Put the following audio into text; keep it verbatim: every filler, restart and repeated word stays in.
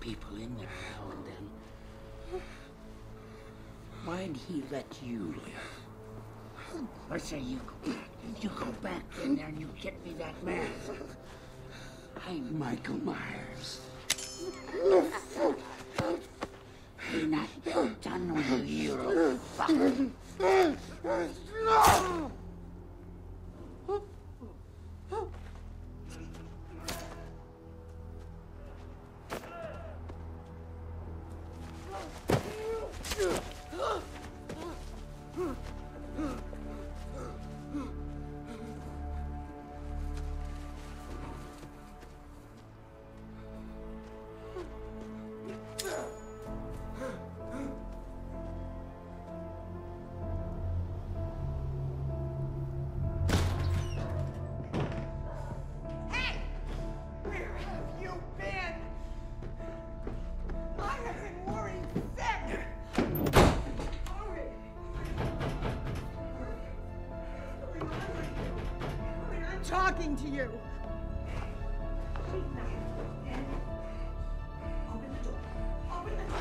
people in there now and then. Why'd he let you live? Or say you go back, you go back in there and you get me that mask. I'm Michael Myers. You're not done with you, you little fuck. No! Talking to you. Open the door. Open the door.